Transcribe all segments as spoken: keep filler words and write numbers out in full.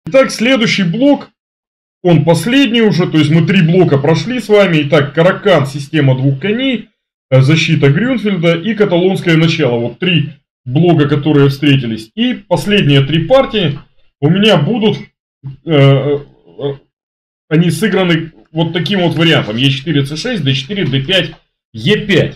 Итак, следующий блок, он последний уже, то есть мы три блока прошли с вами. Итак, Каракан, система двух коней, защита Грюнфельда и каталонское начало. Вот три блока, которые встретились. И последние три партии у меня будут, э, они сыграны вот таким вот вариантом. Е четыре, С шесть, Д четыре, Д пять, Е пять.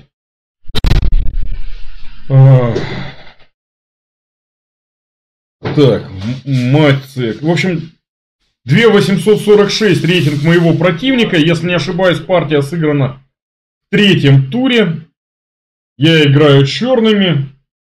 Так, мать цик. В общем, две тысячи восемьсот сорок шесть рейтинг моего противника. Если не ошибаюсь, партия сыграна в третьем туре. Я играю черными.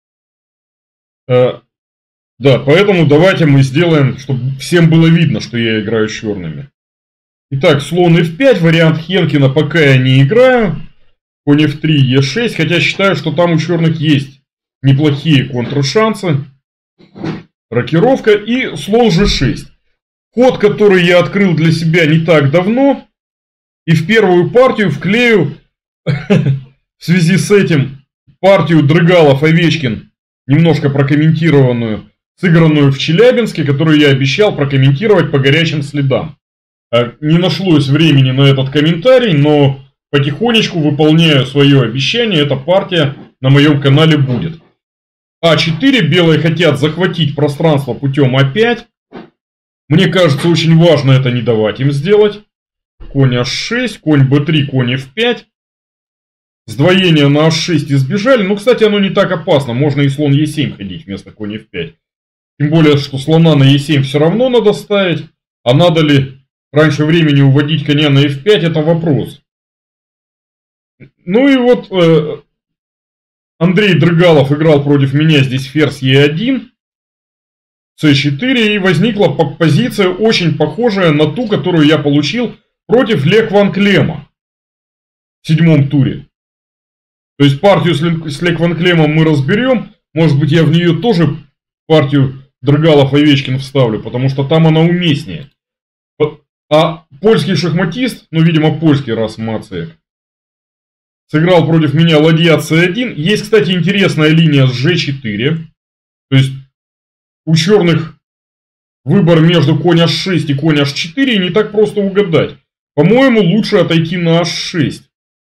Да, поэтому давайте мы сделаем, чтобы всем было видно, что я играю черными. Итак, слон эф пять, вариант Хенкина пока я не играю. Конь эф три, Е шесть, хотя считаю, что там у черных есть неплохие контршансы. Рокировка и слон Ж шесть. Ход, который я открыл для себя не так давно. И в первую партию вклею, в связи с этим, партию Дрыгалов-Овечкин, немножко прокомментированную, сыгранную в Челябинске, которую я обещал прокомментировать по горячим следам. Не нашлось времени на этот комментарий, но потихонечку выполняю свое обещание. Эта партия на моем канале будет. А четыре, белые хотят захватить пространство путем А пять. Мне кажется, очень важно это не давать им сделать. Конь Аш шесть, конь Бэ три, конь Эф пять. Сдвоение на Аш шесть избежали. Ну, кстати, оно не так опасно. Можно и слон Е семь ходить вместо конь Эф пять. Тем более, что слона на Е семь все равно надо ставить. А надо ли раньше времени уводить коня на Эф пять, это вопрос. Ну и вот э, Андрей Дрыгалов играл против меня здесь ферзь Е один. С четыре, и возникла позиция очень похожая на ту, которую я получил против Ле Кван Клема в седьмом туре. То есть партию с Ле Кван Клемом мы разберем. Может быть, я в нее тоже партию Дрыгалов-Овечкин вставлю, потому что там она уместнее. А польский шахматист, ну, видимо, польский раз Мацек, сыграл против меня ладья С один. Есть, кстати, интересная линия с Ж четыре. То есть у черных выбор между конь Аш шесть и конь Аш четыре не так просто угадать. По-моему, лучше отойти на Аш шесть.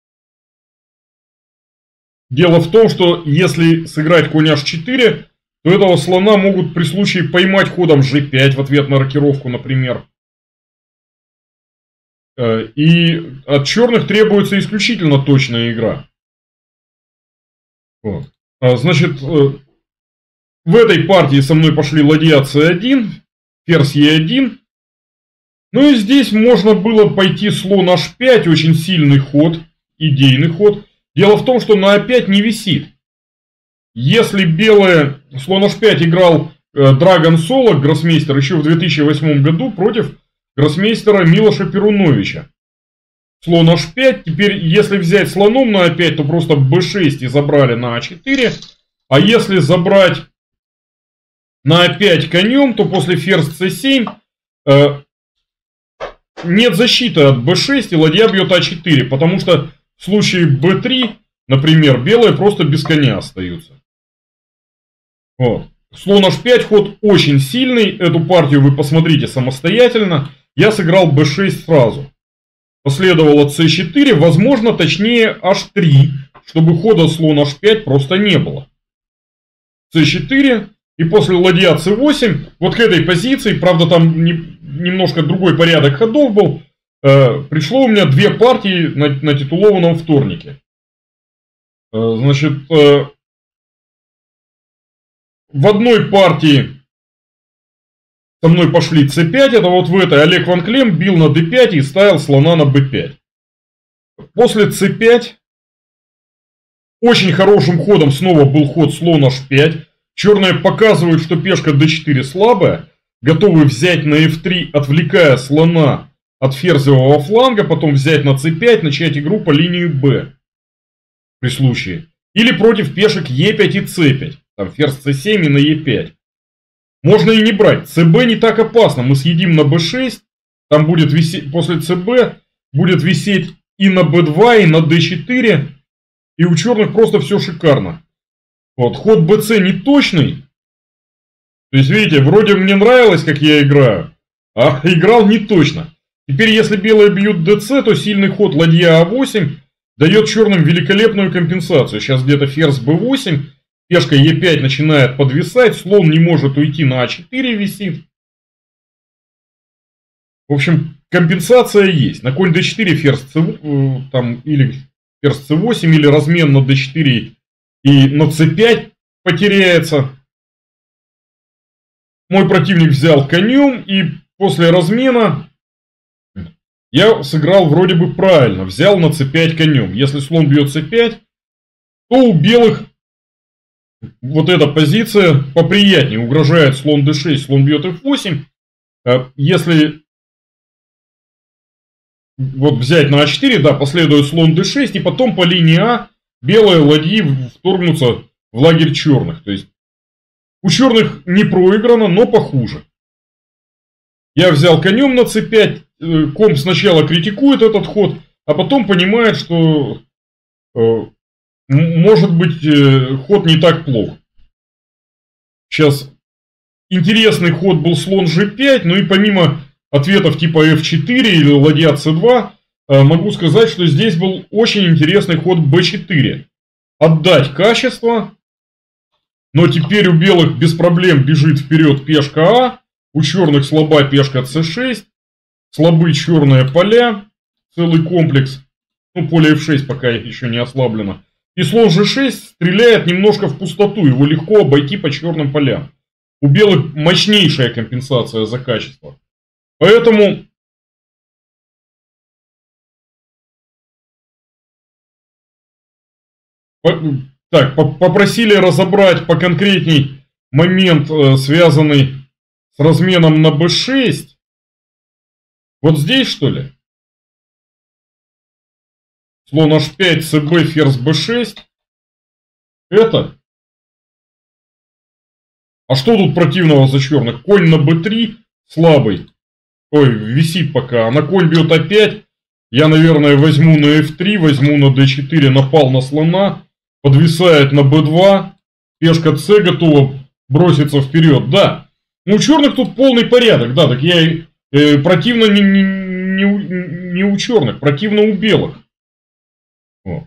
Дело в том, что если сыграть конь Аш четыре, то этого слона могут при случае поймать ходом Ж пять в ответ на рокировку, например. И от черных требуется исключительно точная игра. Вот. Значит, в этой партии со мной пошли ладья С один, ферзь Е один. Ну и здесь можно было пойти слон Аш пять, очень сильный ход, идейный ход. Дело в том, что на А пять не висит. Если белые, слон Аш пять играл Драгон Соло, гроссмейстер, еще в две тысячи восьмом году против гроссмейстера Милоша Перуновича. Слон Аш пять, теперь если взять слоном на А пять, то просто Бэ шесть и забрали на А четыре. А если забрать на А пять конем, то после ферзь С семь э, нет защиты от Бэ шесть и ладья бьет А четыре. Потому что в случае Бэ три, например, белые просто без коня остаются. Вот. Слон Аш пять ход очень сильный. Эту партию вы посмотрите самостоятельно. Я сыграл Бэ шесть сразу. Последовало С четыре, возможно, точнее Аш три, чтобы хода слон Аш пять просто не было. С четыре. И после ладья С восемь, вот к этой позиции, правда там не, немножко другой порядок ходов был, э, пришло у меня две партии на, на титулованном вторнике. Э, значит, э, в одной партии со мной пошли С пять, это вот в этой Олег Ван Клем бил на Д пять и ставил слона на Бэ пять. После С пять очень хорошим ходом снова был ход слон Аш пять. Черные показывают, что пешка Д четыре слабая, готовы взять на Эф три, отвлекая слона от ферзевого фланга, потом взять на С пять, начать игру по линии Б при случае. Или против пешек Е пять и С пять, там ферзь С семь и на Е пять. Можно и не брать, ЦБ не так опасно, мы съедим на Бэ шесть, там будет висеть, после ЦБ будет висеть и на Бэ два, и на Д четыре, и у черных просто все шикарно. Вот, ход БЦ не точный, То есть, видите, вроде мне нравилось, как я играю, а играл не точно. Теперь, если белые бьют дэ цэ, то сильный ход ладья а восемь дает черным великолепную компенсацию. Сейчас где-то ферзь бэ восемь, пешка е пять начинает подвисать, слон не может уйти на а четыре, висит. В общем, компенсация есть. На конь дэ четыре ферзь цэ, там, или ферзь цэ восемь, или размен на дэ четыре и на цэ пять потеряется. Мой противник взял конем, и после размена я сыграл вроде бы правильно. Взял на цэ пять конем. Если слон бьет цэ пять, то у белых вот эта позиция поприятнее. Угрожает слон дэ шесть, слон бьет эф восемь. Если вот взять на а четыре, да, последует слон дэ шесть, и потом по линии А белые ладьи вторгнутся в лагерь черных. То есть у черных не проиграно, но похуже. Я взял конем на цэ пять, комп сначала критикует этот ход, а потом понимает, что э, может быть э, ход не так плох. Сейчас интересный ход был слон жэ пять, ну и помимо ответов типа эф четыре или ладья цэ два, э, могу сказать, что здесь был очень интересный ход бэ четыре. Отдать качество. Но теперь у белых без проблем бежит вперед пешка А, у черных слаба пешка цэ шесть, слабы черные поля, целый комплекс, ну поле эф шесть пока еще не ослаблено. И слон жэ шесть стреляет немножко в пустоту, его легко обойти по черным полям. У белых мощнейшая компенсация за качество. Поэтому так, попросили разобрать поконкретней момент, связанный с разменом на бэ шесть. Вот здесь, что ли? Слон аш пять, цб, ферзь бэ шесть. Это? А что тут противного за черных? Конь на бэ три слабый. Ой, висит пока. А на конь бьет а пять. Я, наверное, возьму на эф три, возьму на дэ четыре, напал на слона. Подвисает на бэ два. Пешка С готова броситься вперед. Да. Ну, у черных тут полный порядок. Да, так я э, противно не, не, не, не у черных, противно у белых. О.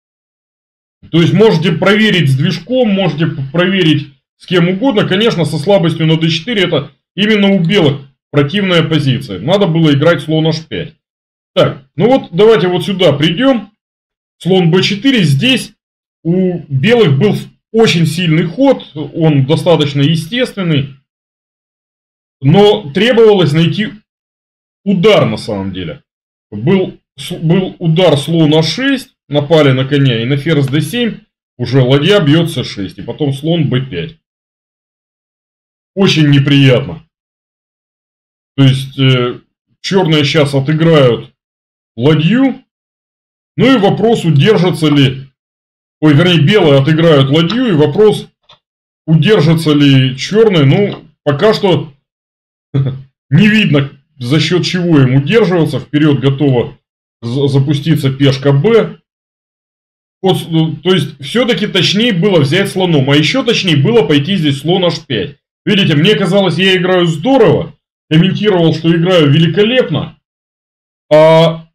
То есть можете проверить с движком, можете проверить с кем угодно. Конечно, со слабостью на дэ четыре это именно у белых противная позиция. Надо было играть слон аш пять. Так, ну вот давайте вот сюда придем. Слон бэ четыре. Здесь у белых был очень сильный ход. Он достаточно естественный. Но требовалось найти удар на самом деле. Был, был удар слон а шесть. Напали на коня. И на ферзь дэ семь уже ладья бьет цэ шесть. И потом слон бэ пять. Очень неприятно. То есть э, черные сейчас отыграют ладью. Ну и вопрос, удержатся ли... Ой, вернее, белые отыграют ладью. И вопрос, удержатся ли черные. Ну, пока что не видно, за счет чего им удерживаться. Вперед готова запуститься пешка Б. Вот, то есть, все-таки точнее было взять слоном. А еще точнее было пойти здесь слон аш пять. Видите, мне казалось, я играю здорово. Комментировал, что играю великолепно. А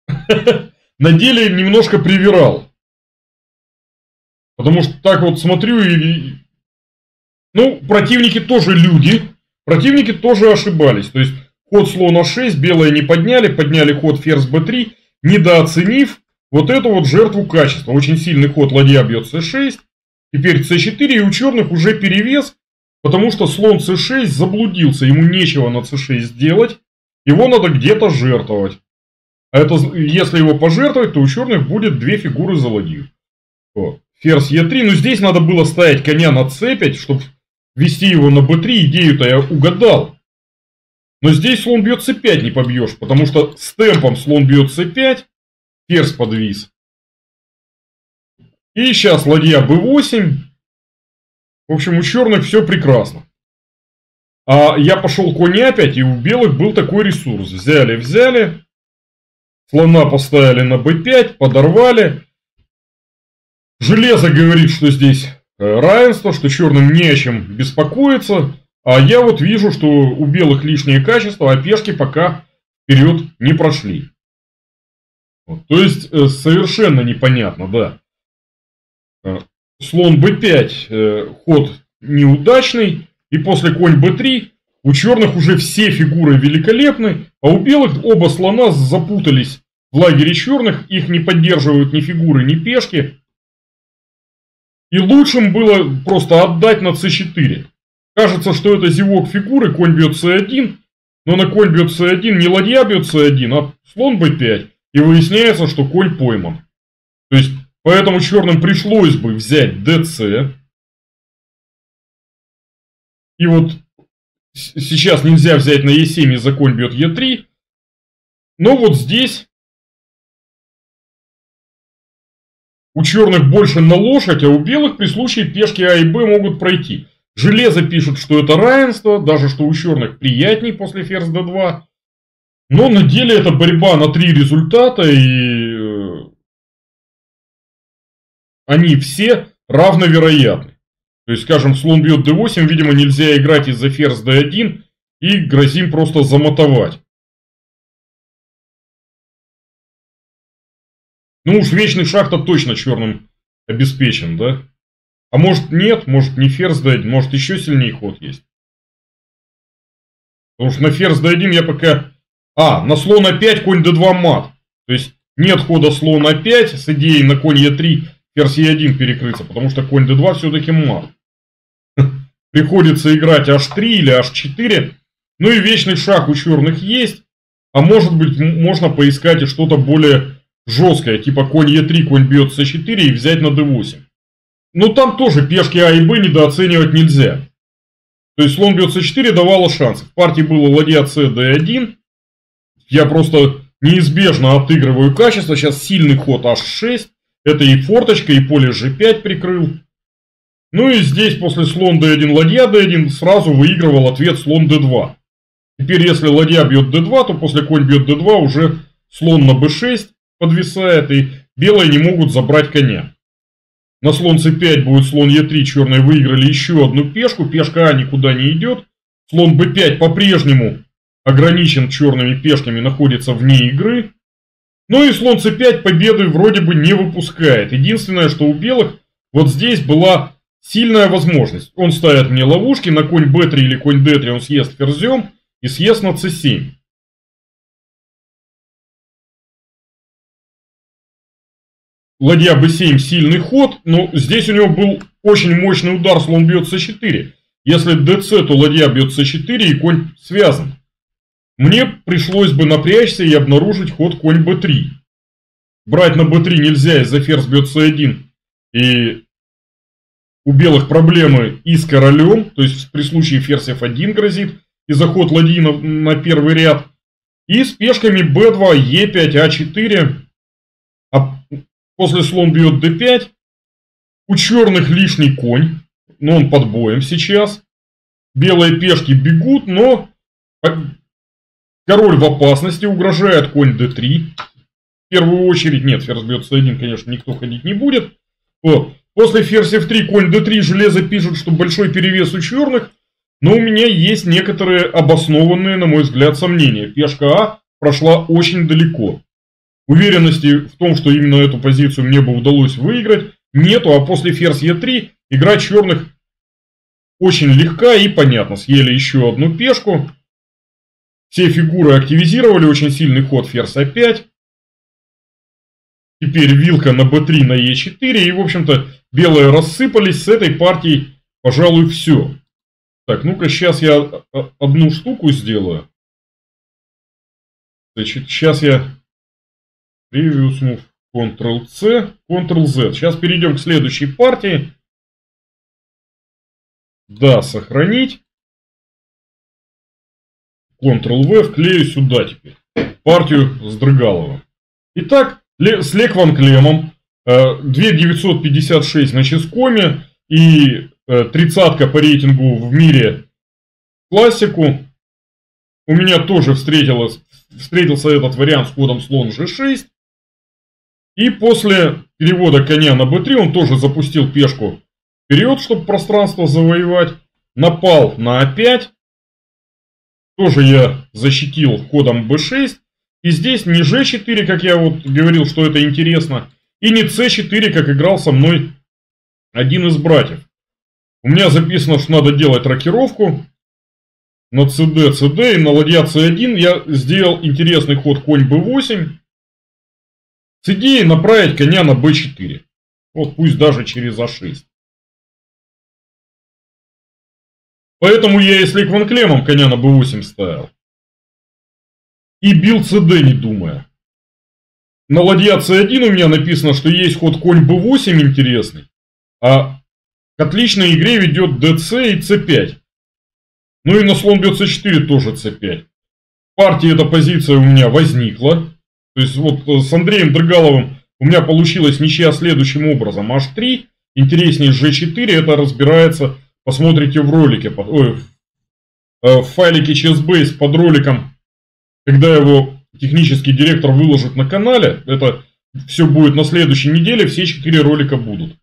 на деле немножко привирал. Потому что так вот смотрю и... Ну, противники тоже люди. Противники тоже ошибались. То есть, ход слон а шесть белые не подняли. Подняли ход ферзь бэ три, недооценив вот эту вот жертву качества. Очень сильный ход, ладья бьет цэ шесть. Теперь цэ четыре, и у черных уже перевес. Потому что слон цэ шесть заблудился. Ему нечего на цэ шесть сделать. Его надо где-то жертвовать. А это, если его пожертвовать, то у черных будет две фигуры за ладью. Вот. Ферзь е три. Ну, здесь надо было ставить коня на цэ пять, чтобы вести его на бэ три. Идею-то я угадал. Но здесь слон бьет цэ пять не побьешь. Потому что с темпом слон бьет цэ пять. Ферзь подвис. И сейчас ладья бэ восемь. В общем, у черных все прекрасно. А я пошел конь а пять, и у белых был такой ресурс. Взяли, взяли. Слона поставили на бэ пять, подорвали. Железо говорит, что здесь равенство, что черным не о чем беспокоиться. А я вот вижу, что у белых лишнее качество, а пешки пока вперед не прошли. Вот. То есть совершенно непонятно, да. Слон бэ пять, ход неудачный, и после конь бэ три у черных уже все фигуры великолепны, а у белых оба слона запутались в лагере черных, их не поддерживают ни фигуры, ни пешки. И лучшим было просто отдать на цэ четыре. Кажется, что это зевок фигуры, конь бьет цэ один, но на конь бьет цэ один не ладья бьет цэ один, а слон бэ пять, и выясняется, что конь пойман. То есть, поэтому черным пришлось бы взять дэ цэ. И вот сейчас нельзя взять на е семь, из-за конь бьет е три. Но вот здесь у черных больше на лошадь, а у белых при случае пешки А и Б могут пройти. Железо пишет, что это равенство, даже что у черных приятней после ферзь дэ два. Но на деле это борьба на три результата, и они все равновероятны. То есть, скажем, слон бьет дэ восемь, видимо, нельзя играть из-за ферзь дэ один, и грозим просто замотовать. Ну уж вечный шах-то точно черным обеспечен, да? А может нет, может не ферзь дэ один, может еще сильнее ход есть. Потому что на ферзь дэ один я пока... А, на слон а пять, конь дэ два мат. То есть нет хода слон а пять с идеей на конь е три, ферзь е один перекрыться, потому что конь дэ два все-таки мат. Приходится играть аш три или аш четыре. Ну и вечный шах у черных есть. А может быть можно поискать и что-то более жесткое, типа конь е три, конь бьет цэ четыре и взять на дэ восемь. Но там тоже пешки А и Б недооценивать нельзя. То есть слон бьет цэ четыре давало шансы. В партии было ладья С дэ один. Я просто неизбежно отыгрываю качество. Сейчас сильный ход аш шесть. Это и форточка, и поле жэ пять прикрыл. Ну и здесь после слон дэ один, ладья дэ один сразу выигрывал ответ слон дэ два. Теперь если ладья бьет дэ два, то после конь бьет дэ два уже слон на бэ шесть подвисает, и белые не могут забрать коня. На слон цэ пять будет слон е три, черные выиграли еще одну пешку, пешка А никуда не идет. Слон бэ пять по-прежнему ограничен черными пешками, находится вне игры. Ну и слон цэ пять победы вроде бы не выпускает. Единственное, что у белых вот здесь была сильная возможность. Он ставит мне ловушки, на конь бэ три или конь дэ три он съест ферзем и съест на цэ семь. Ладья бэ семь сильный ход, но здесь у него был очень мощный удар, слон бьет цэ четыре. Если дэ цэ, то ладья бьет цэ четыре и конь связан. Мне пришлось бы напрячься и обнаружить ход конь бэ три. Брать на бэ три нельзя, из-за ферзь бьет цэ один. И у белых проблемы и с королем, то есть при случае ферзь эф один грозит, и заход ладьи на, на первый ряд. И с пешками бэ два, е пять, а четыре. А после слон бьет дэ пять. У черных лишний конь, но он под боем сейчас. Белые пешки бегут, но король в опасности, угрожает конь дэ три. В первую очередь, нет, ферзь бьет цэ один, конечно, никто ходить не будет. Вот. После ферзь эф три, конь дэ три, железо пишет, что большой перевес у черных. Но у меня есть некоторые обоснованные, на мой взгляд, сомнения. Пешка А прошла очень далеко. Уверенности в том, что именно эту позицию мне бы удалось выиграть, нету. А после ферзь е три игра черных очень легка и понятно. Съели еще одну пешку. Все фигуры активизировали, очень сильный ход ферзь а пять. Теперь вилка на бэ три, на е четыре. И, в общем-то, белые рассыпались. С этой партией, пожалуй, все. Так, ну-ка, сейчас я одну штуку сделаю. Значит, сейчас я Previous Move, контрол-C, контрол-Z. Сейчас перейдем к следующей партии. Да, сохранить. контрол-V, вклею сюда теперь. Партию с Дрыгаловым. Итак, с Лек Ван Клемом. две тысячи девятьсот пятьдесят шесть на Ческоме. И тридцатка по рейтингу в мире классику. У меня тоже встретилось, встретился этот вариант с ходом слон жэ шесть. И после перевода коня на бэ три он тоже запустил пешку вперед, чтобы пространство завоевать. напал на а пять. Тоже я защитил ходом бэ шесть. И здесь не жэ четыре, как я вот говорил, что это интересно. И не цэ четыре, как играл со мной один из братьев. У меня записано, что надо делать рокировку. На цд, цд и на ладья цэ один я сделал интересный ход конь бэ восемь. С идеей направить коня на бэ четыре. Вот пусть даже через а шесть. Поэтому я и с ликванклемом коня на бэ восемь ставил. И бил цд, не думая. На ладья цэ один у меня написано, что есть ход конь бэ восемь интересный. А к отличной игре ведет дц и цэ пять. Ну и на слон бьет цэ четыре тоже цэ пять. В партии эта позиция у меня возникла. То есть вот с Андреем Дрыгаловым у меня получилась ничья следующим образом. аш три, интереснее жэ четыре, это разбирается, посмотрите в ролике, ой, в файлике ChessBase под роликом, когда его технический директор выложит на канале. Это все будет на следующей неделе, все четыре ролика будут.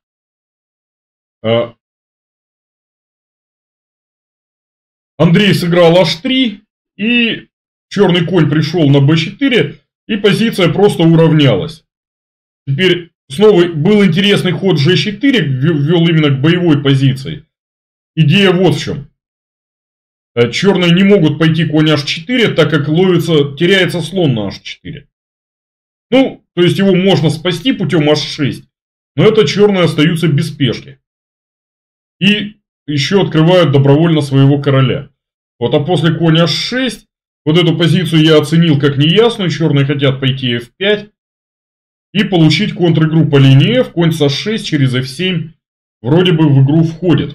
Андрей сыграл аш три, и черный конь пришел на бэ четыре, и позиция просто уравнялась. Теперь снова был интересный ход жэ четыре, ввел именно к боевой позиции. Идея вот в чем. Черные не могут пойти конь аш четыре, так как ловится, теряется слон на аш четыре. Ну, то есть его можно спасти путем аш шесть, но это черные остаются без пешки. И еще открывают добровольно своего короля. Вот, а после конь аш шесть, вот эту позицию я оценил как неясную, черные хотят пойти эф пять и получить контр-игру по линии эф, конь с аш шесть через эф семь вроде бы в игру входит.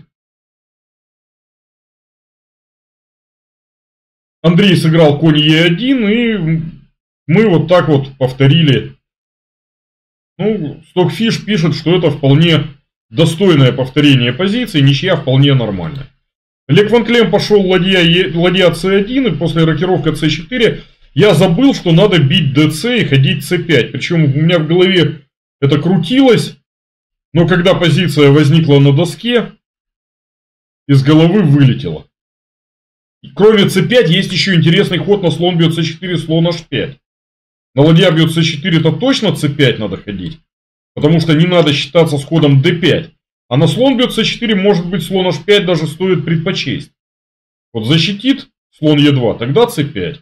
Андрей сыграл конь е один, и мы вот так вот повторили. Ну, Stockfish пишет, что это вполне достойное повторение позиции, ничья вполне нормальная. Ликванклем пошел ладья, ладья цэ один, и после рокировки цэ четыре я забыл, что надо бить дц и ходить цэ пять. Причем у меня в голове это крутилось, но когда позиция возникла на доске, из головы вылетело. Кроме цэ пять есть еще интересный ход на слон бьет цэ четыре, слон аш пять. На ладья бьет цэ четыре, то точно цэ пять надо ходить, потому что не надо считаться с ходом дэ пять. А на слон бьет цэ четыре, может быть, слон аш пять даже стоит предпочесть. Вот защитит слон е два, тогда цэ пять.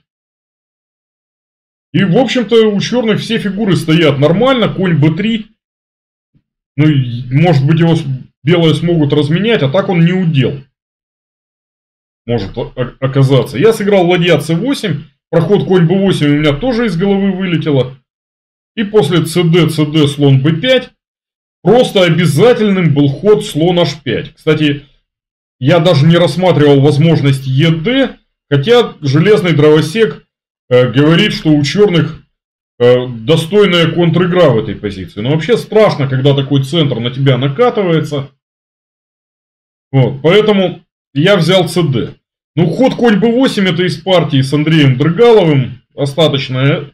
И, в общем-то, у черных все фигуры стоят нормально. Конь бэ три. Ну, может быть, его белые смогут разменять, а так он не удел. Может оказаться. Я сыграл ладья цэ восемь. Проход конь бэ восемь у меня тоже из головы вылетело. И после цд, цд, слон бэ пять. Просто обязательным был ход слон аш пять. Кстати, я даже не рассматривал возможность ед, хотя железный дровосек э, говорит, что у черных э, достойная контр-игра в этой позиции. Но вообще страшно, когда такой центр на тебя накатывается. Вот, поэтому я взял цд. Ну, ход конь бэ восемь это из партии с Андреем Дрыгаловым. Остаточное...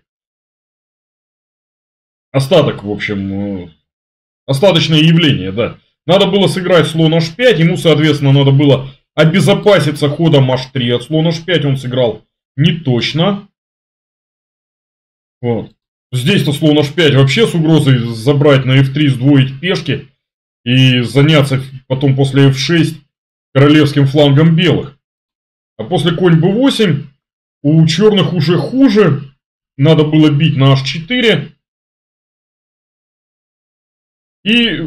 Остаток, в общем... Остаточное явление, да. Надо было сыграть слон аш пять, ему, соответственно, надо было обезопаситься ходом аш три от слон аш пять, он сыграл не точно. Вот. Здесь-то слон аш пять вообще с угрозой забрать на эф три, сдвоить пешки и заняться потом после эф шесть королевским флангом белых. А после конь бэ восемь у черных уже хуже, надо было бить на аш четыре. И,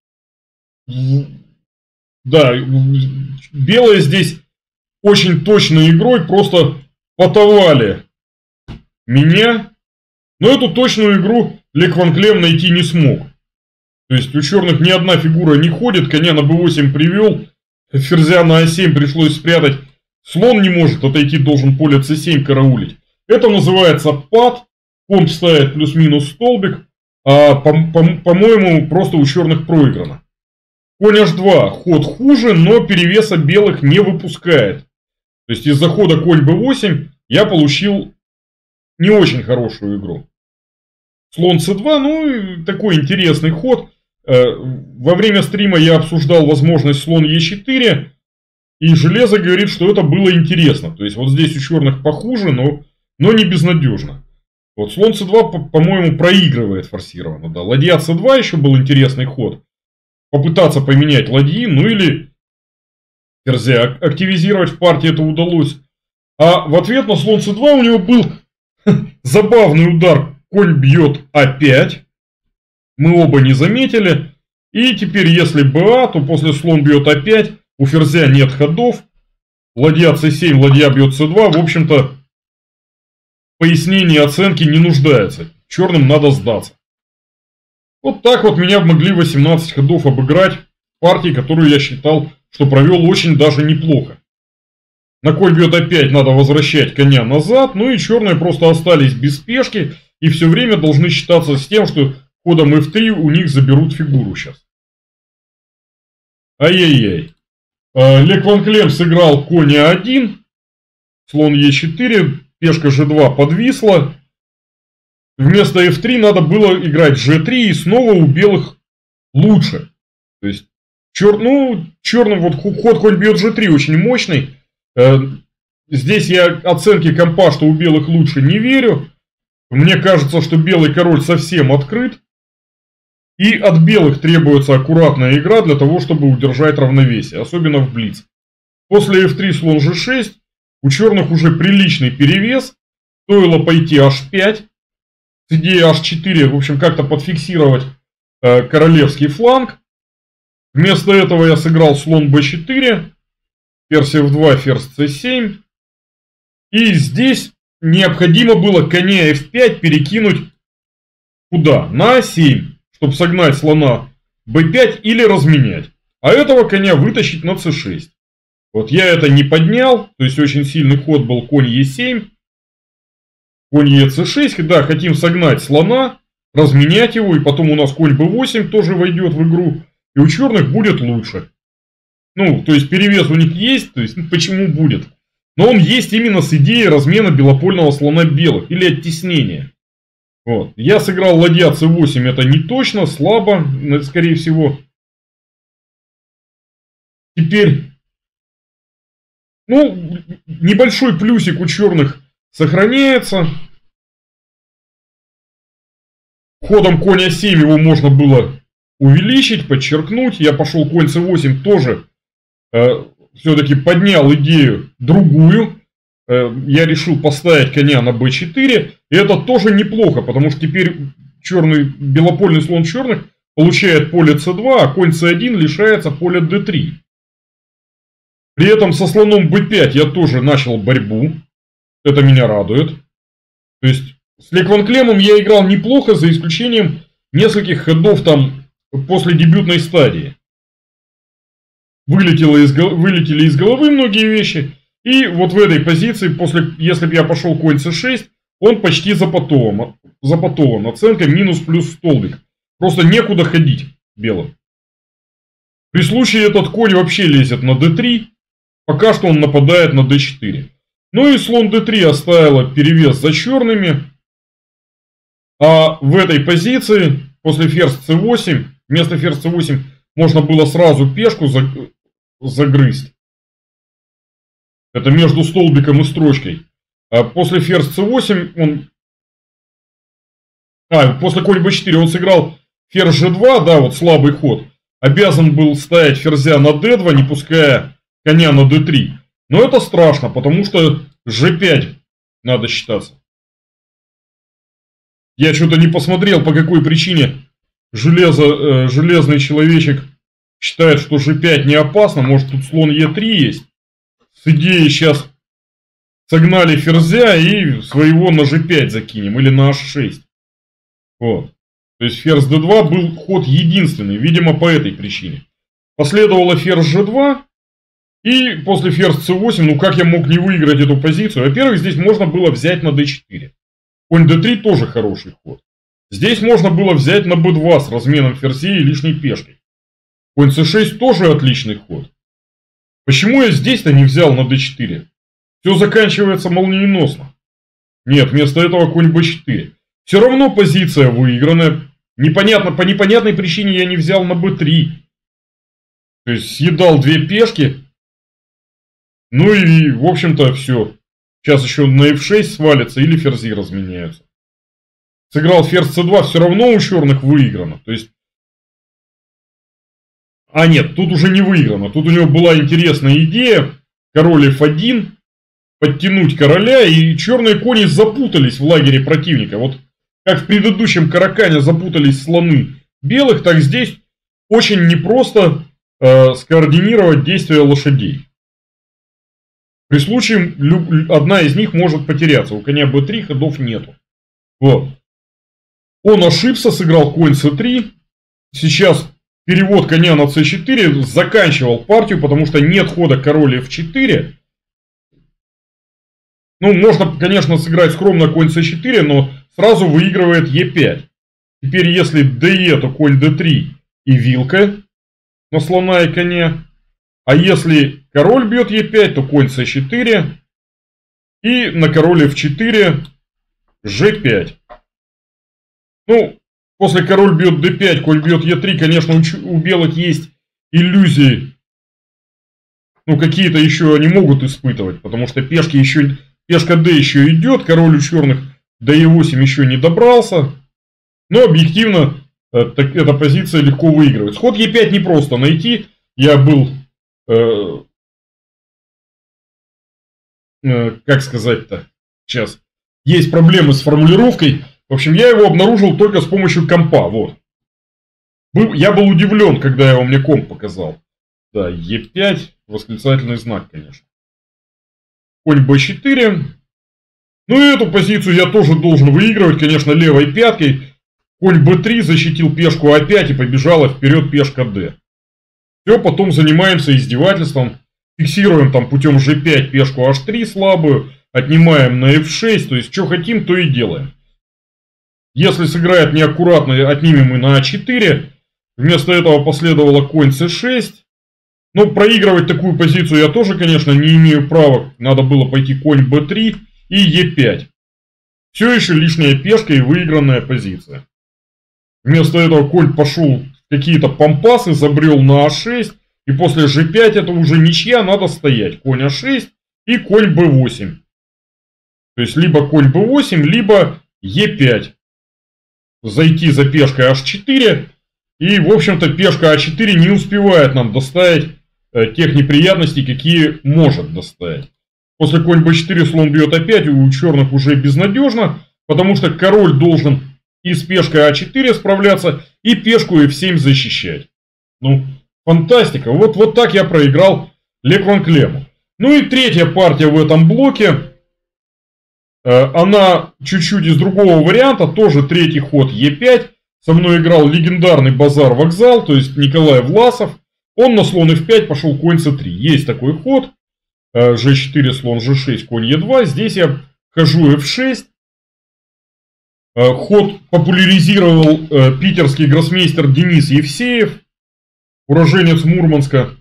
да, белые здесь очень точной игрой просто потовали меня. Но эту точную игру Ликванклем найти не смог. То есть у черных ни одна фигура не ходит, коня на бэ восемь привел, ферзя на а семь пришлось спрятать. Слон не может отойти, должен поле цэ семь караулить. Это называется пад, комп ставит плюс-минус столбик. А, по-моему, по по просто у черных проиграно. Конь аш два. Ход хуже, но перевеса белых не выпускает. То есть из-за хода конь бэ восемь я получил не очень хорошую игру. Слон цэ два, ну, такой интересный ход. Во время стрима я обсуждал возможность слон е четыре. И железо говорит, что это было интересно. То есть вот здесь у черных похуже, но, но не безнадежно. Вот слон цэ два, по-моему, проигрывает форсированно. Да. Ладья цэ два еще был интересный ход. Попытаться поменять ладьи, ну или ферзя активизировать в партии это удалось. А в ответ на слон цэ два у него был забавный удар. Конь бьет а пять. Мы оба не заметили. И теперь если БА, то после слон бьет а пять. У ферзя нет ходов. Ладья цэ семь, ладья бьет цэ два. В общем-то, пояснение оценки не нуждается. Черным надо сдаться. Вот так вот меня могли восемнадцать ходов обыграть в партии, которую я считал, что провел очень даже неплохо. На конь бьет а пять надо возвращать коня назад. Ну и черные просто остались без пешки. И все время должны считаться с тем, что ходом эф три у них заберут фигуру сейчас. Ай-яй-яй. Ле Кван Клем сыграл конь а один. Слон е четыре. Пешка же два подвисла. Вместо эф три надо было играть же три. И снова у белых лучше. То есть, чер... ну, черным вот ход конь бьет же три очень мощный. Здесь я оценки компа, что у белых лучше, не верю. Мне кажется, что белый король совсем открыт. И от белых требуется аккуратная игра для того, чтобы удержать равновесие. Особенно в блиц. После эф три слон же шесть. У черных уже приличный перевес. Стоило пойти аш пять. С идеей аш четыре, в общем, как-то подфиксировать э, королевский фланг. Вместо этого я сыграл слон бэ четыре. Ферзь эф два, ферзь цэ семь. И здесь необходимо было коня эф пять перекинуть куда? На а семь. Чтобы согнать слона бэ пять или разменять. А этого коня вытащить на цэ шесть. Вот я это не поднял. То есть очень сильный ход был конь е семь. Конь е цэ шесть. Да, хотим согнать слона. Разменять его. И потом у нас конь бэ восемь тоже войдет в игру. И у черных будет лучше. Ну, то есть перевес у них есть. То есть ну, почему будет? Но он есть именно с идеей размена белопольного слона белых. Или оттеснения. Вот. Я сыграл ладья цэ восемь, это не точно, слабо, скорее всего. Теперь, ну, небольшой плюсик у черных сохраняется. Ходом конь а семь его можно было увеличить, подчеркнуть. Я пошел конь цэ восемь, тоже э, все-таки поднял идею другую. Я решил поставить коня на бэ четыре. И это тоже неплохо, потому что теперь черный, белопольный слон черных получает поле цэ два, а конь цэ один лишается поля дэ три. При этом со слоном бэ пять я тоже начал борьбу. Это меня радует. То есть с Ле Кван Клемом я играл неплохо, за исключением нескольких ходов там после дебютной стадии. Вылетело из, вылетели из головы многие вещи. И вот в этой позиции, после, если бы я пошел конь цэ шесть, он почти запотован. Запотован. Оценка минус плюс столбик. Просто некуда ходить белым. При случае этот конь вообще лезет на дэ три. Пока что он нападает на дэ четыре. Ну и слон дэ три оставила перевес за черными. А в этой позиции, после ферзь цэ восемь, вместо ферзь цэ восемь можно было сразу пешку загрызть. Это между столбиком и строчкой. А после ферзь цэ восемь он... А, после конь бэ четыре он сыграл ферзь же два, да, вот слабый ход. Обязан был ставить ферзя на дэ два, не пуская коня на дэ три. Но это страшно, потому что же пять надо считаться. Я что-то не посмотрел, по какой причине железо, э, железный человечек считает, что же пять не опасно. Может тут слон е три есть. С идеей сейчас согнали ферзя и своего на же пять закинем. Или на аш шесть. Вот. То есть ферзь дэ два был ход единственный. Видимо по этой причине. Последовало ферзь же два. И после ферзь цэ восемь, ну как я мог не выиграть эту позицию? Во-первых, здесь можно было взять на дэ четыре. Конь дэ три тоже хороший ход. Здесь можно было взять на бэ два с разменом ферзей и лишней пешкой. Конь цэ шесть тоже отличный ход. Почему я здесь-то не взял на дэ четыре? Все заканчивается молниеносно. Нет, вместо этого конь бэ четыре. Все равно позиция выигранная. Непонятно, по непонятной причине я не взял на бэ три. То есть съедал две пешки. Ну и, в общем-то, все. Сейчас еще на эф шесть свалится или ферзи разменяются. Сыграл ферзь цэ два, все равно у черных выиграно. То есть... А нет, тут уже не выиграно. Тут у него была интересная идея. Король эф один. Подтянуть короля. И черные кони запутались в лагере противника. Вот как в предыдущем Каракане запутались слоны белых, так здесь очень непросто э, скоординировать действия лошадей. При случае люб, одна из них может потеряться. У коня бэ три ходов нету. Вот. Он ошибся, сыграл конь цэ три. Сейчас перевод коня на цэ четыре заканчивал партию, потому что нет хода король эф четыре. Ну, можно, конечно, сыграть скромно конь цэ четыре, но сразу выигрывает е пять. Теперь, если дэ, то конь дэ три и вилка на слона и коня. А если король бьет е пять, то конь цэ четыре и на король эф четыре жэ пять. Ну, после король бьет дэ пять, конь бьет е три, конечно, у белых есть иллюзии. Ну, какие-то еще они могут испытывать, потому что пешки еще, пешка d еще идет, король у черных до е восемь еще не добрался. Но объективно так, эта позиция легко выигрывает. Ход е пять непросто найти. Я был, э, э, как сказать-то, сейчас, есть проблемы с формулировкой. В общем, я его обнаружил только с помощью компа, вот. Я был удивлен, когда его мне комп показал. Да, е пять, восклицательный знак, конечно. Конь бэ четыре. Ну и эту позицию я тоже должен выигрывать, конечно, левой пяткой. Конь бэ три защитил пешку а пять и побежала вперед пешка d. Все, потом занимаемся издевательством. Фиксируем там путем жэ пять пешку аш три слабую. Отнимаем на эф шесть, то есть что хотим, то и делаем. Если сыграет неаккуратно, отнимем и на а четыре. Вместо этого последовало конь цэ шесть. Но проигрывать такую позицию я тоже, конечно, не имею права. Надо было пойти конь бэ три и е пять. Все еще лишняя пешка и выигранная позиция. Вместо этого конь пошел в какие-то пампасы, забрел на а шесть. И после жэ пять это уже ничья, надо стоять. Конь а шесть и конь бэ восемь. То есть либо конь бэ восемь, либо е пять. Зайти за пешкой аш четыре. И, в общем-то, пешка а четыре не успевает нам доставить э, тех неприятностей, какие может доставить. После конь бэ четыре слон бьет а пять, у черных уже безнадежно, потому что король должен и с пешкой а четыре справляться, и пешку эф семь защищать. Ну, фантастика. Вот, вот так я проиграл Ле Кванклему. Ну и третья партия в этом блоке. Она чуть-чуть из другого варианта, тоже третий ход е пять. Со мной играл легендарный Базар Вокзал, то есть Николай Власов. Он на слон эф пять пошел конь цэ три. Есть такой ход. жэ четыре, слон жэ шесть, конь е два. Здесь я хожу эф шесть. Ход популяризировал питерский гроссмейстер Денис Евсеев, уроженец Мурманска.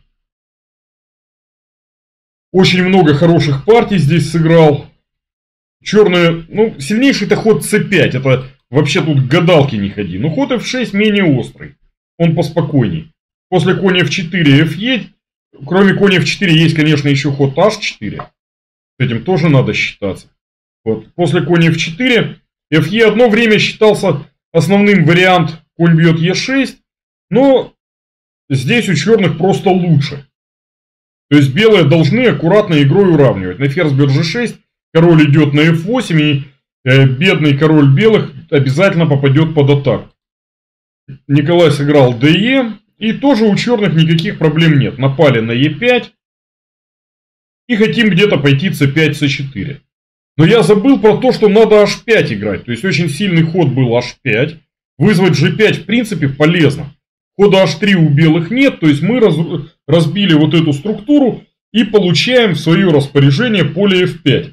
Очень много хороших партий здесь сыграл. Черные, ну, сильнейший-то ход цэ пять, это вообще тут гадалки не ходи. Но ход эф шесть менее острый, он поспокойней. После коня эф четыре, эф е, кроме коня эф четыре есть, конечно, еще ход аш четыре. С этим тоже надо считаться. Вот. После коня эф четыре, эф е одно время считался основным вариант, конь бьет е шесть, но здесь у черных просто лучше. То есть белые должны аккуратно игрой уравнивать. На ферзь бьет жэ шесть. Король идет на эф восемь, и э, бедный король белых обязательно попадет под атаку. Николай сыграл дэ, и тоже у черных никаких проблем нет. Напали на е пять, и хотим где-то пойти цэ пять, цэ четыре. Но я забыл про то, что надо аш пять играть. То есть очень сильный ход был аш пять. Вызвать жэ пять в принципе полезно. Хода аш три у белых нет, то есть мы раз, разбили вот эту структуру и получаем в свое распоряжение поле эф пять.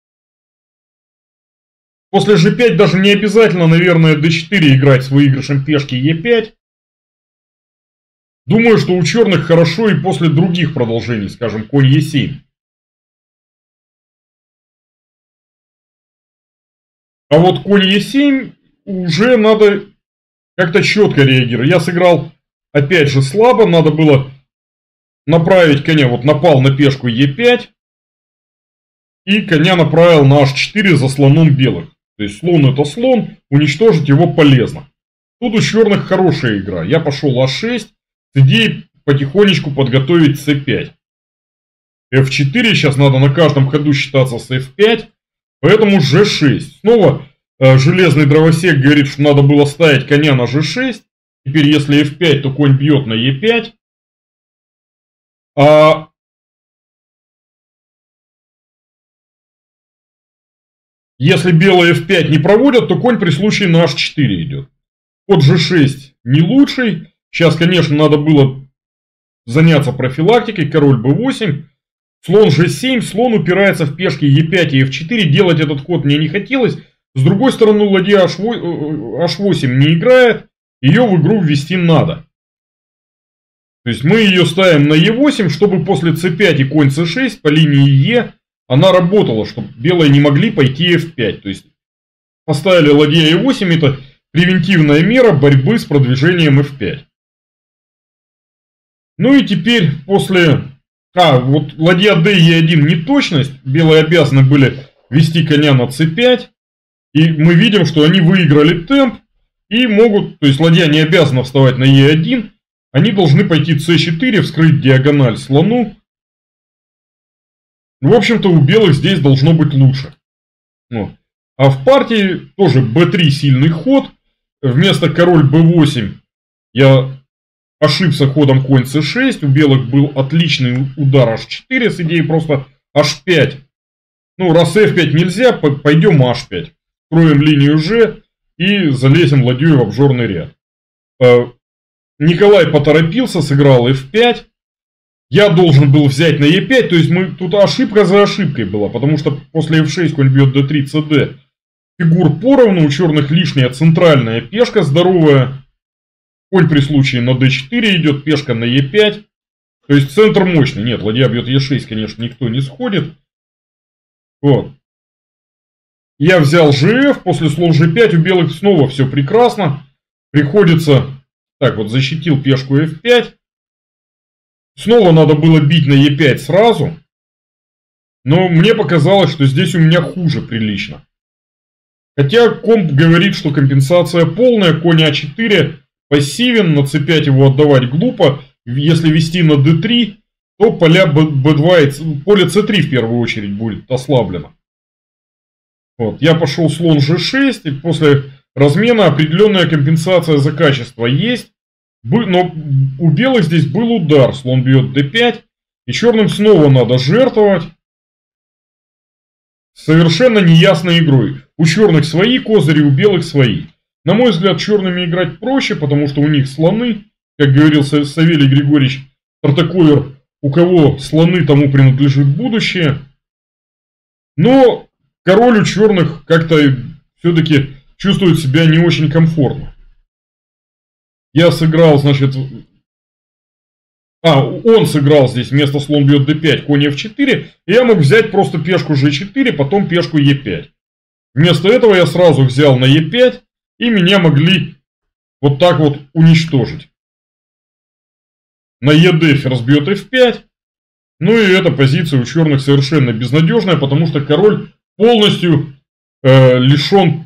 После жэ пять даже не обязательно, наверное, дэ четыре играть с выигрышем пешки е пять. Думаю, что у черных хорошо и после других продолжений, скажем, конь е семь. А вот конь е семь уже надо как-то четко реагировать. Я сыграл опять же слабо, надо было направить коня, вот напал на пешку е пять. и коня направил на аш четыре за слоном белых. То есть слон это слон, уничтожить его полезно. Тут у черных хорошая игра. Я пошел аш шесть с идеей потихонечку подготовить цэ пять. эф четыре, сейчас надо на каждом ходу считаться с эф пять, поэтому жэ шесть. Снова э, железный дровосек говорит, что надо было ставить коня на жэ шесть. Теперь если эф пять, то конь бьет на е пять. А если белые эф пять не проводят, то конь при случае на аш четыре идет. Ход жэ шесть не лучший. Сейчас, конечно, надо было заняться профилактикой. Король бэ восемь. Слон жэ семь. Слон упирается в пешки е пять и эф четыре. Делать этот ход мне не хотелось. С другой стороны, ладья аш восемь не играет. Ее в игру ввести надо. То есть мы ее ставим на е восемь, чтобы после цэ пять и конь цэ шесть по линии е она работала, чтобы белые не могли пойти эф пять. То есть поставили ладья е восемь, это превентивная мера борьбы с продвижением эф пять. Ну и теперь после... А, вот ладья дэ е один неточность. Белые обязаны были вести коня на цэ пять. И мы видим, что они выиграли темп. И могут... То есть ладья не обязана вставать на е один. Они должны пойти цэ четыре, вскрыть диагональ слону. В общем-то, у белых здесь должно быть лучше. Вот. А в партии тоже бэ три сильный ход. Вместо король бэ восемь я ошибся ходом конь цэ шесть. У белых был отличный удар аш четыре с идеей просто аш пять. Ну, раз эф пять нельзя, пойдем аш пять. Строим линию Ж и залезем ладьей в обжорный ряд. Николай поторопился, сыграл эф пять. Я должен был взять на е пять, то есть мы тут ошибка за ошибкой была, потому что после эф шесть конь бьет дэ три, цд. Фигур поровну, у черных лишняя центральная пешка здоровая. Конь при случае на дэ четыре идет, пешка на е пять. То есть центр мощный. Нет, ладья бьет е шесть, конечно, никто не сходит. Вот. Я взял жэ эф, после слон жэ пять у белых снова все прекрасно. Приходится... Так, вот защитил пешку эф пять. Снова надо было бить на е пять сразу. Но мне показалось, что здесь у меня хуже прилично. Хотя комп говорит, что компенсация полная. Конь а четыре пассивен. На цэ пять его отдавать глупо. Если вести на дэ три, то поля бэ два и поле цэ три в первую очередь будет ослаблено. Вот. Я пошел слон жэ шесть. И после размена определенная компенсация за качество есть. Но у белых здесь был удар. Слон бьет дэ пять. И черным снова надо жертвовать. Совершенно неясной игрой. У черных свои козыри, у белых свои. На мой взгляд, черными играть проще, потому что у них слоны. Как говорил Савелий Григорьевич Тартаковер, у кого слоны, тому принадлежит будущее. Но король у черных как-то все-таки чувствует себя не очень комфортно. Я сыграл, значит... А, он сыграл здесь вместо слон бьет дэ пять, конь эф четыре. И я мог взять просто пешку жэ четыре, потом пешку е пять. Вместо этого я сразу взял на е пять. И меня могли вот так вот уничтожить. На ед ферзь бьет эф пять. Ну и эта позиция у черных совершенно безнадежная, потому что король полностью э, лишен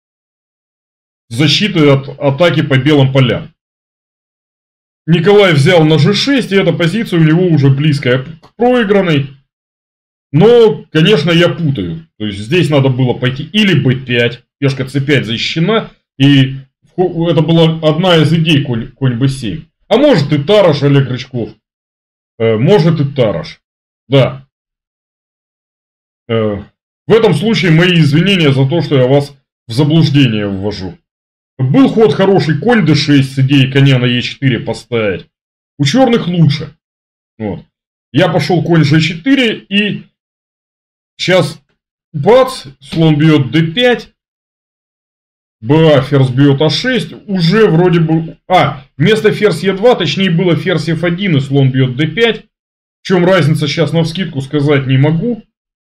защиты от атаки по белым полям. Николай взял на жэ шесть, и эта позиция у него уже близкая к проигранной. Но, конечно, я путаю. То есть здесь надо было пойти или бэ пять, пешка цэ пять защищена, и это была одна из идей конь, конь бэ семь. А может и Тараш, Олег Рычков. Э, может и Тараш. Да. Э, в этом случае мои извинения за то, что я вас в заблуждение ввожу. Был ход хороший, конь дэ шесть с идеей коня на е четыре поставить. У черных лучше. Вот. Я пошел конь жэ четыре и сейчас бац, слон бьет дэ пять. БА, ферзь бьет а шесть. Уже вроде бы... А, вместо ферзь е два, точнее было ферзь эф один и слон бьет дэ пять. В чем разница, сейчас навскидку сказать не могу.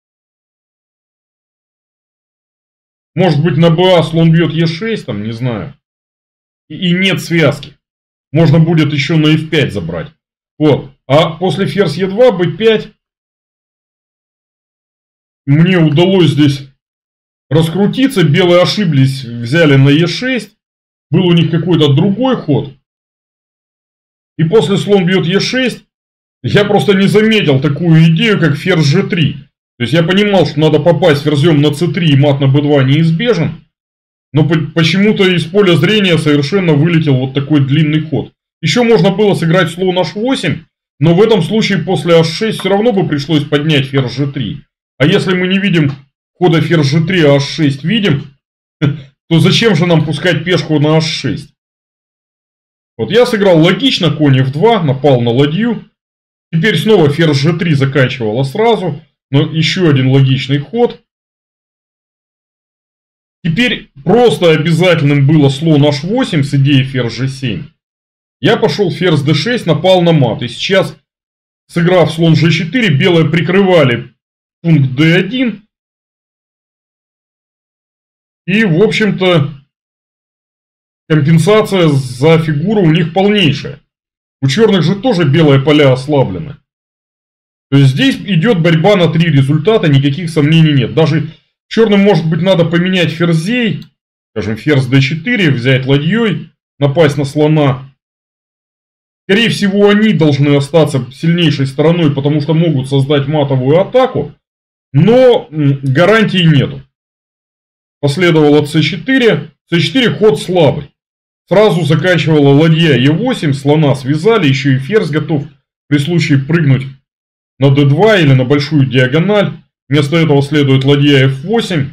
Может быть на БА слон бьет е шесть, там, не знаю. И, и нет связки. Можно будет еще на эф пять забрать. Вот. А после ферзь е два, бэ пять. мне удалось здесь раскрутиться. Белые ошиблись, взяли на е шесть. Был у них какой-то другой ход. И после слон бьет е шесть, я просто не заметил такую идею, как ферзь же три. То есть я понимал, что надо попасть ферзем на цэ три и мат на бэ два неизбежен. Но почему-то из поля зрения совершенно вылетел вот такой длинный ход. Еще можно было сыграть слон аш восемь, но в этом случае после аш шесть все равно бы пришлось поднять ферзь же три. А если мы не видим хода ферзь же три, а аш шесть видим, то зачем же нам пускать пешку на аш шесть? Вот я сыграл логично, конь эф два, напал на ладью. Теперь снова ферзь же три заканчивала сразу, но еще один логичный ход. Теперь просто обязательным было слон аш восемь с идеей ферзь же семь. Я пошел ферзь дэ шесть, напал на мат. И сейчас, сыграв слон же четыре, белые прикрывали пункт дэ один. И, в общем-то, компенсация за фигуру у них полнейшая. У черных же тоже белые поля ослаблены. То есть здесь идет борьба на три результата, никаких сомнений нет. Даже черным, может быть, надо поменять ферзей. Скажем, ферзь дэ четыре, взять ладьей, напасть на слона. Скорее всего, они должны остаться сильнейшей стороной, потому что могут создать матовую атаку. Но гарантий нету. Последовало цэ четыре. цэ четыре ход слабый. Сразу заканчивала ладья е восемь, слона связали, еще и ферзь готов при случае прыгнуть на дэ два или на большую диагональ. Вместо этого следует ладья эф восемь.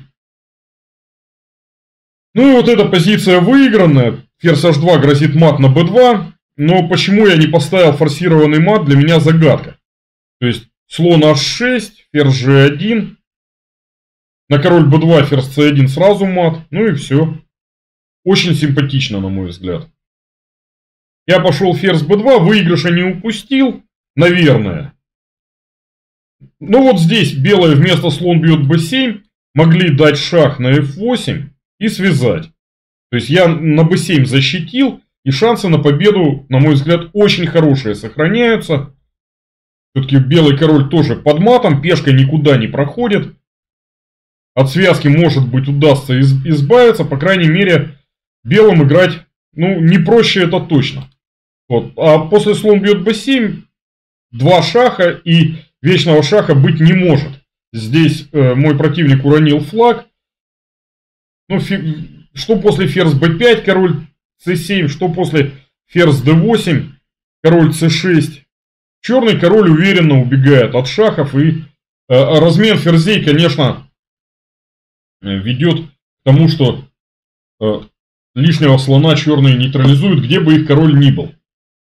Ну и вот эта позиция выигранная. Ферзь аш два грозит мат на бэ два. Но почему я не поставил форсированный мат, для меня загадка. То есть слон аш шесть, ферзь же один. На король бэ два, ферзь цэ один сразу мат. Ну и все. Очень симпатично, на мой взгляд. Я пошел ферзь бэ два, выигрыша не упустил. Наверное. Ну вот здесь белые вместо слон бьет бэ семь могли дать шах на эф восемь и связать. То есть я на бэ семь защитил, и шансы на победу, на мой взгляд, очень хорошие сохраняются. Все-таки белый король тоже под матом, пешка никуда не проходит. От связки, может быть, удастся избавиться, по крайней мере, белым играть, ну, не проще это точно. Вот. А после слон бьет бэ семь, два шаха и вечного шаха быть не может. Здесь э, мой противник уронил флаг. Ну, фи... Что после ферзь бэ пять, король цэ семь, что после ферзь дэ восемь, король цэ шесть. Черный король уверенно убегает от шахов, и э, размен ферзей, конечно, ведет к тому, что э, лишнего слона черные нейтрализуют, где бы их король ни был.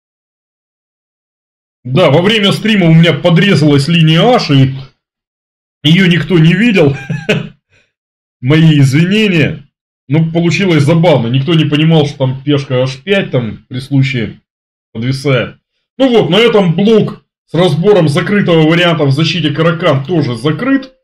Да, во время стрима у меня подрезалась линия H, и ее никто не видел. Мои извинения. Ну, получилось забавно. Никто не понимал, что там пешка аш пять там при случае подвисает. Ну вот, на этом блок с разбором закрытого варианта в защите Каракан тоже закрыт.